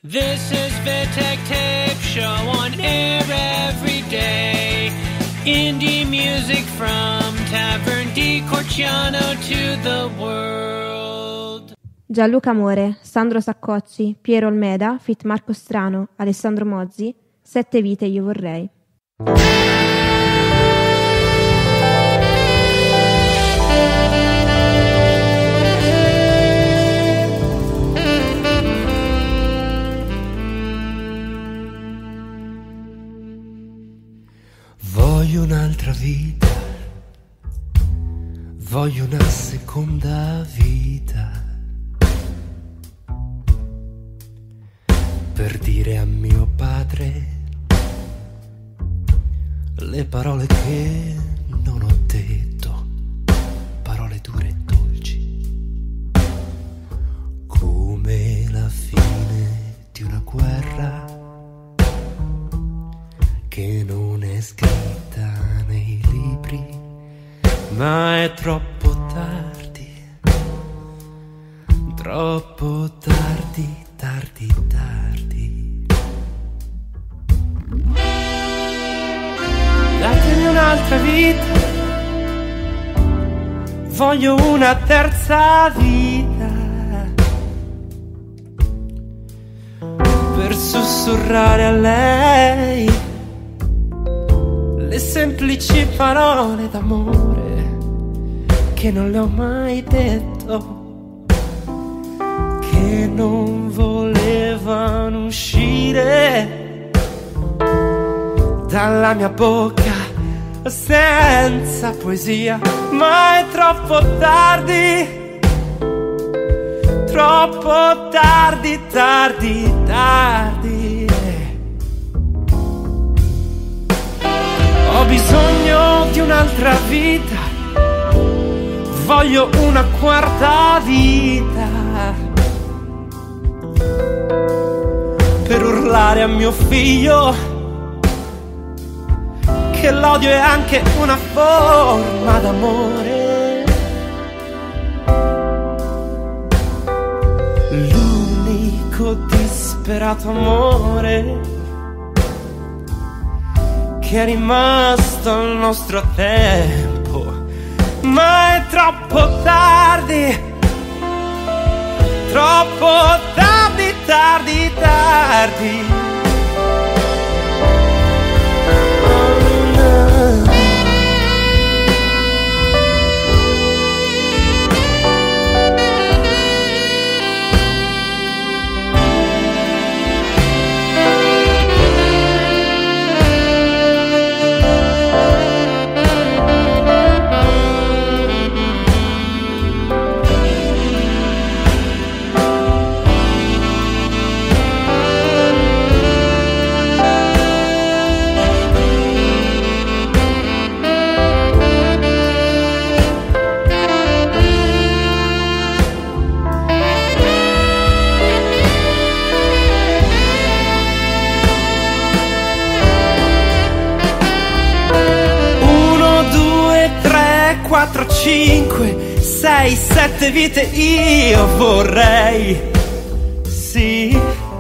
This is Vittek Tape Show on air every day. Indie music from Tavern di Corciano to the world. Gianluca Amore, Sandro Saccocci, Piero Olmeda, Fit Marco Strano, Alessandro Mozzi, 7 vite io vorrei. Voglio un'altra vita, voglio una seconda vita, per dire a mio padre le parole che non ho detto, parole dure e dolci, come la fine di una guerra che non è scritta nei libri, ma è troppo tardi, troppo tardi, tardi, tardi. Datemi un'altra vita, voglio una terza vita, per sussurrare a lei le semplici parole d'amore che non le ho mai detto, che non volevano uscire dalla mia bocca senza poesia, ma è troppo tardi, troppo tardi, tardi, tardi. Ho bisogno di un'altra vita, voglio una quarta vita, per urlare a mio figlio che l'odio è anche una forma d'amore. L'unico disperato amore che è rimasto al nostro tempo, ma è troppo tardi, troppo tardi, tardi, tardi. Quattro, 5, 6, 7 vite io vorrei, sì,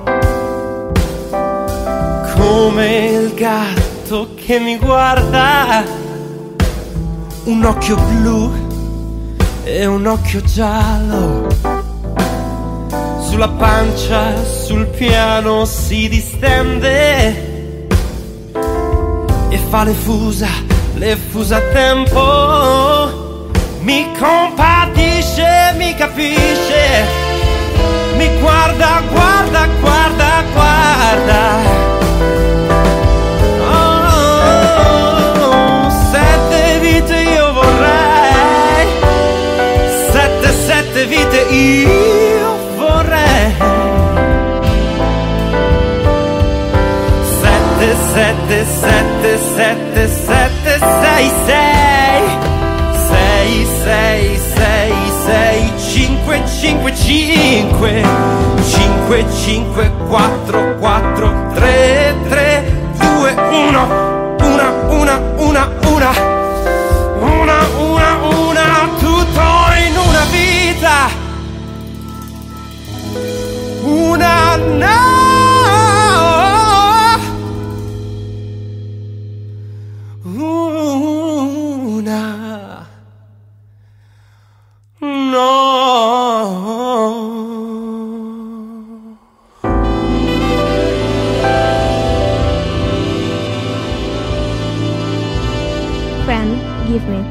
come il gatto che mi guarda, un occhio blu e un occhio giallo, sulla pancia, sul piano si distende e fa le fusa a tempo, mi compatisce, mi capisce, mi guarda, guarda, guarda, guarda. Oh, 7 vite io vorrei, 7 vite io vorrei, 7, 7, 7, 7, 6, 6, 5, 5, 5, 5, 5, 4, 4, 3, 3, 2, 1, una, tutto in una vita, una with me.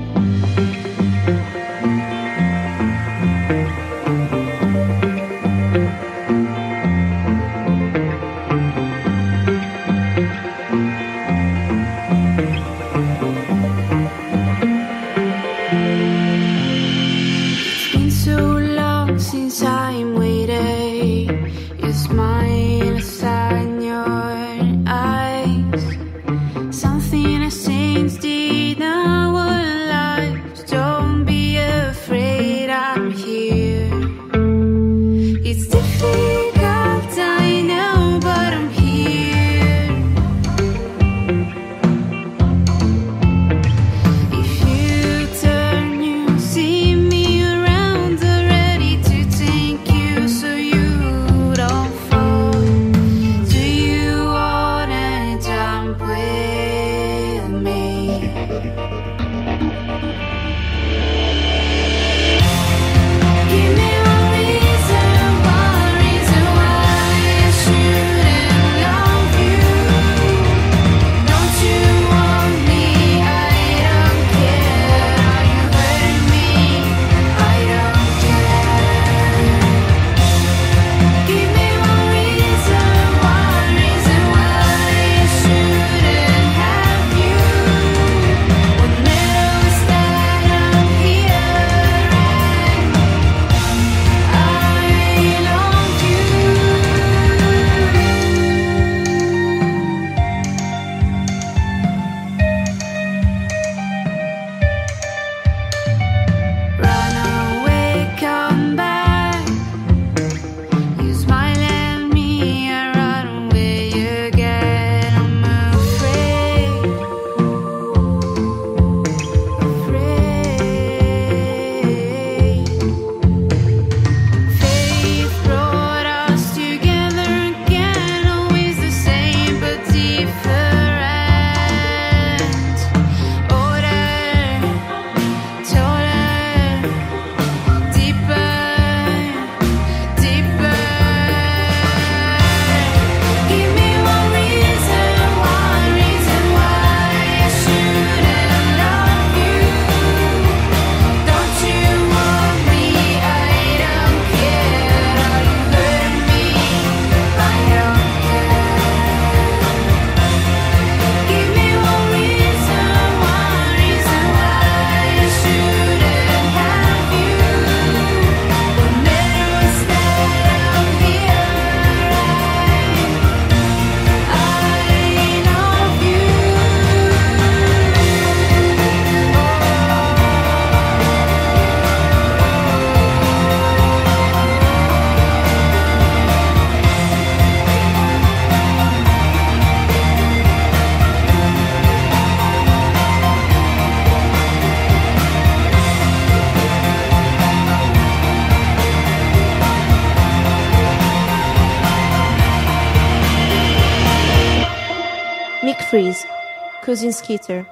Mick Freeze, Cousin Skeeter.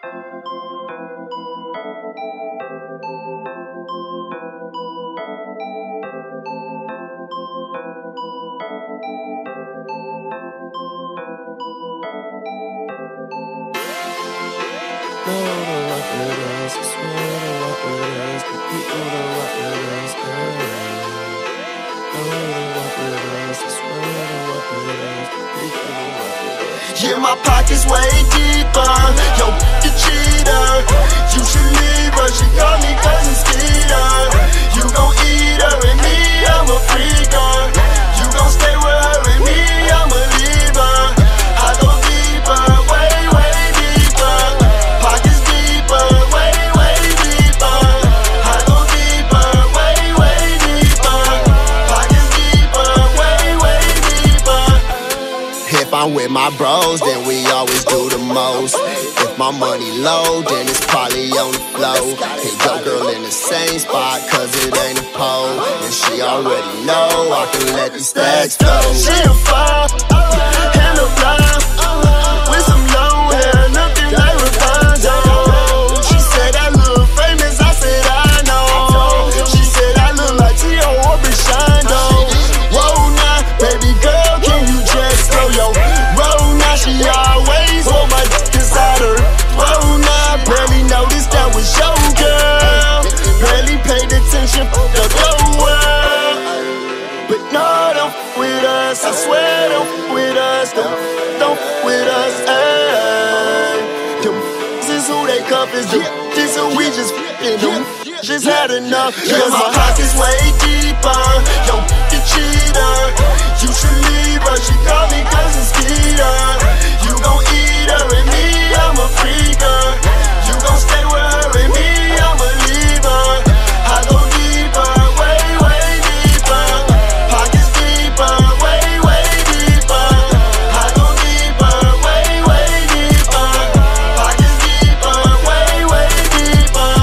Yeah, my pockets way deeper. Yo, the cheater. You should leave her. She call me Cousin Skeeter. You gon' eat her and me, I'm a freaker. You gon' stay with her and me, I'm a leaver. I go deeper, way, way deeper. Pockets deeper, way, way deeper. I go deeper, way, way deeper. Pockets deeper, way, way deeper. If I'm with my bros, then we always do the most. If my money low, then it's probably on the flow. Hit your girl in the same spot, cause it ain't a pole. And she already know I can let these stacks flow. She a fire, and a blind, with some long hair, nothing like Rapunzel. She said I look famous, I said I know. She said I look like T.O. or Big Shondo. Whoa now, baby girl, can you just slow yo? Roll now, she always hold my dick inside her. Whoa now, barely noticed that we swear, don't f with us, don't f with us, ayy. This is who they cuff is, this who we just f***ing them. Just had enough, cause my pockets way deeper. Yo, the cheater, you should leave her. She called me cousin Skeeter. You gon' eat her and me, I'm a freaker. You gon' stay with her and me, I'ma leave her. I go deeper, way, way deeper. Pockets deeper, way, way deeper. I go deeper, way, way deeper. Pockets deeper, way, way deeper.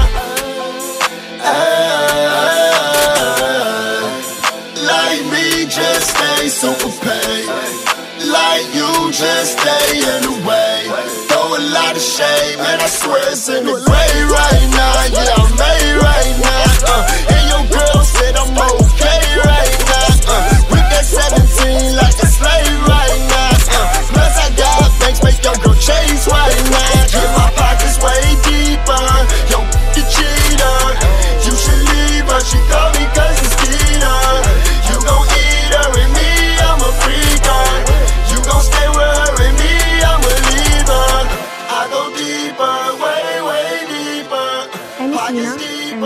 Like me, just stay super paid. Like you, just stay in the way. Throw a lot of shade, man, I swear it's in the way right now. Yeah, I'm made right now. And your girl said I'm okay right now. With that 17 like a slave right now. Plus I got banks, make your girl chase right now. Yeah, my pockets way deeper. Yo, the cheater, you should leave her. She called me cousin Skeeter. You gon' eat her and me, I'm a freaker. You gon' stay with her and me, I'ma leave her. I go deeper, way, way deeper. Amy Sina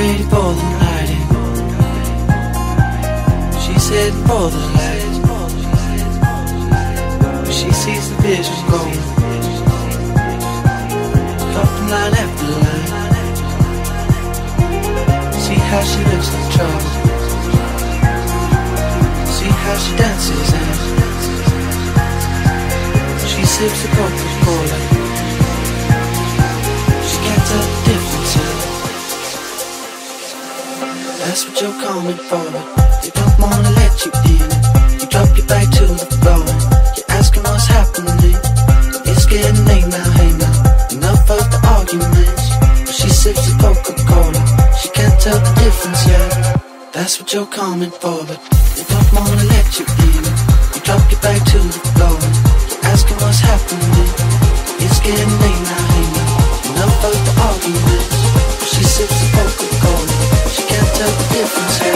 ready for the night in. She's heading for the light. She sees the vision going, dropping line after line. See how she looks like trouble. See how she dances and she sips the Coca-Cola. She can't tell the difference. That's what you're coming for, but they don't wanna let you in. You drop your back to the floor. You're asking what's happening. It's getting late now, hey now. Enough of the arguments. But she sips the Coca-Cola. She can't tell the difference yet. That's what you're coming for, but they don't wanna let you in. You drop your back to the floor. You're asking what's happening. It's getting late now, hey now. Enough of the arguments. But she sips the Coca-Cola. She can't tell the difference yet.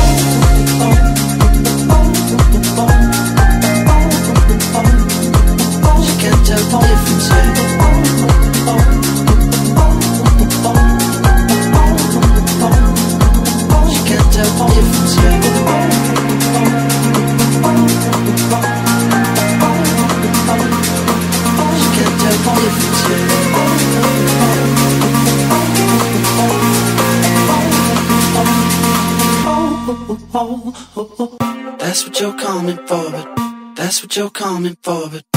She can't tell the difference yet. She can't tell the difference yet. She can't tell the difference yet. That's what you're coming for, but that's what you're coming for, but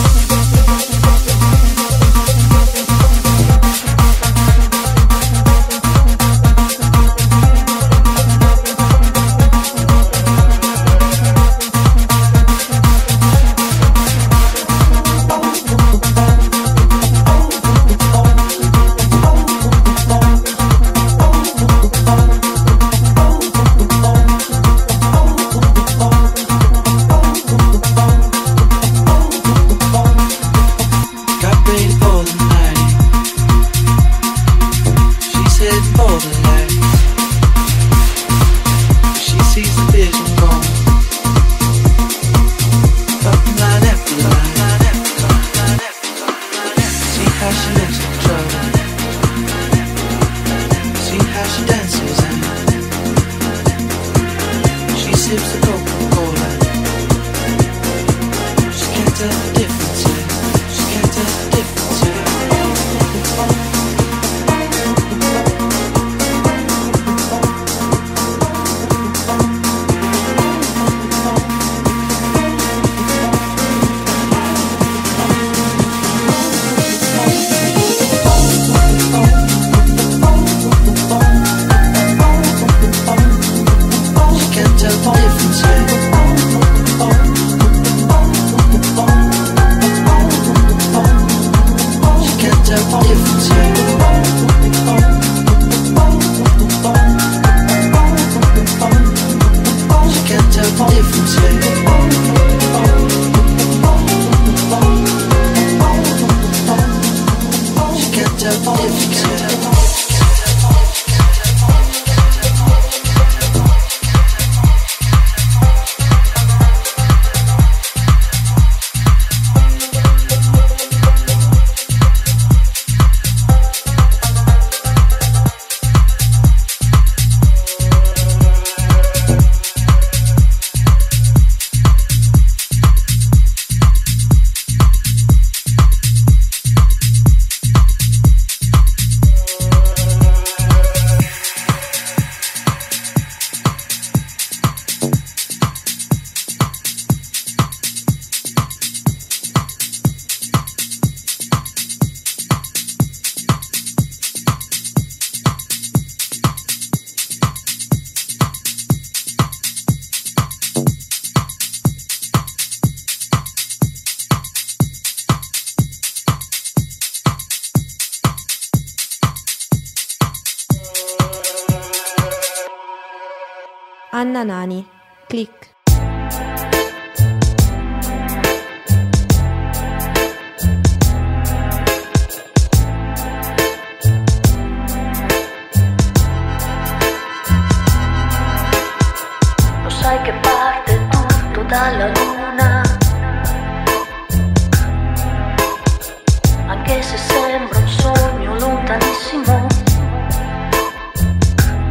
Anna Nani, Click. Lo sai che parte tutto dalla luna, anche se sembra un sogno lontanissimo.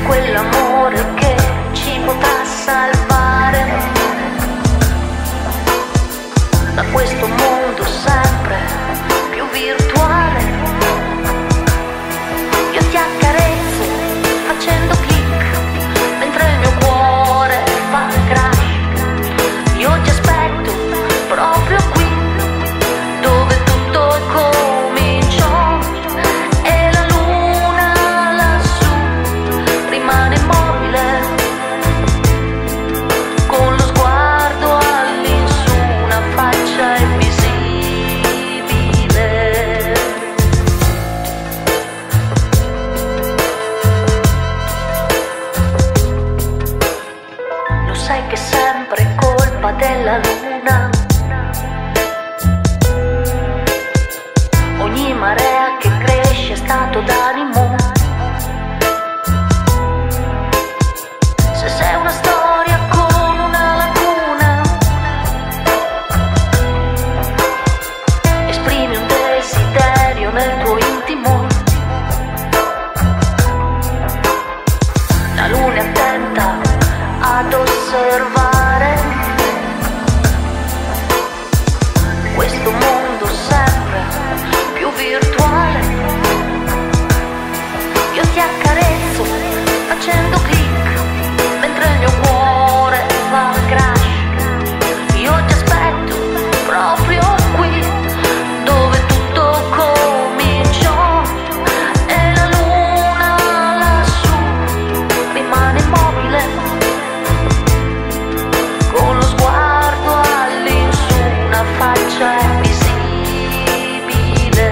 quell'amore che ci potrà salvare da questo mondo sempre più virtuale. Io ti accarezzo facendo click mentre il mio cuore fa crash. Io ti aspetto proprio qui dove tutto cominciò e la luna lassù rimane immobile con lo sguardo all'insù, una faccia invisibile. Lo sai che è sempre colpa della luna, ogni marea che cresce è stato d'animo. Se sei una storia con una lacuna, esprimi un desiderio nel tuo intimo. La luna è attenta ad osservare questo mondo sempre più virtuale. Io ti accarezzo facendo click mentre il mio cuore fa crash. Io ti aspetto proprio qui dove tutto cominciò e la luna lassù rimane immobile con lo sguardo all'insù, una faccia invisibile.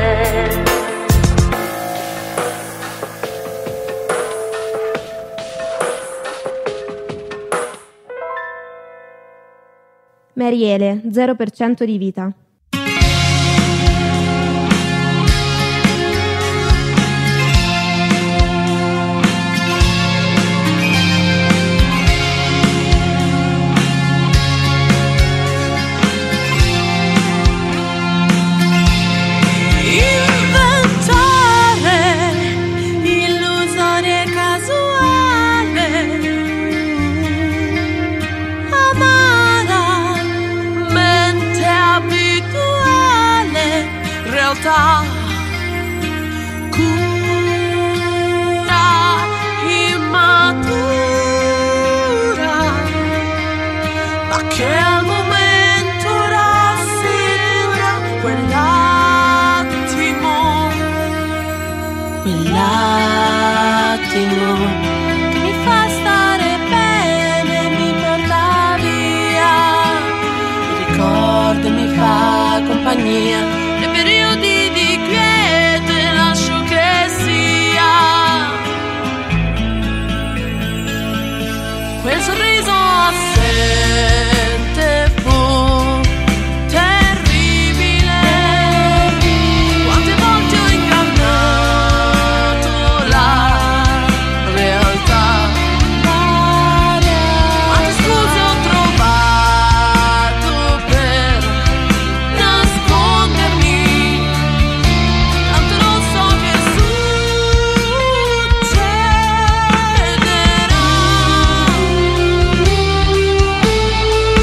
Mariele, 0% di vita. Inventare illusorie casuale, amara mente abituale, realtà cura immatura, ma che al momento rassicura quell'attimo che mi fa stare bene, mi porta via il ricordo e mi fa compagnia nei periodi di quiete, lascio che sia quel sorriso assente fu terribile. Quante volte ho ingannato la realtà, quante scuse ho trovato per nascondermi, tanto non so che succederà.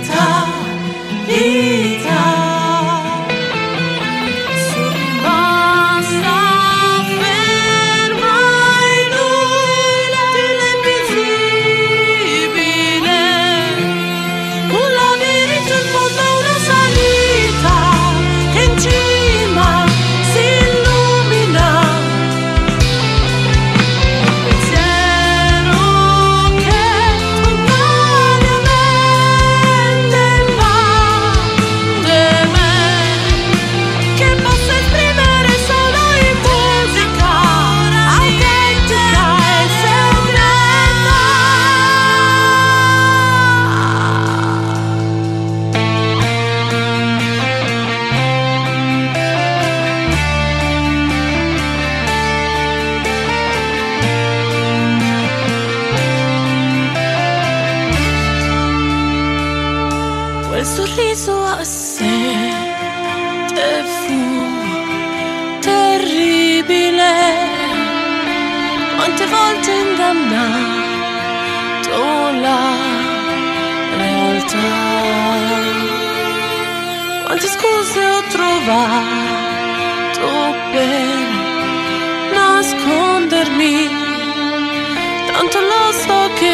quel sorriso a sé te fu terribile, quante volte ingannato la realtà, quante scuse ho trovato per nascondermi, tanto lo so che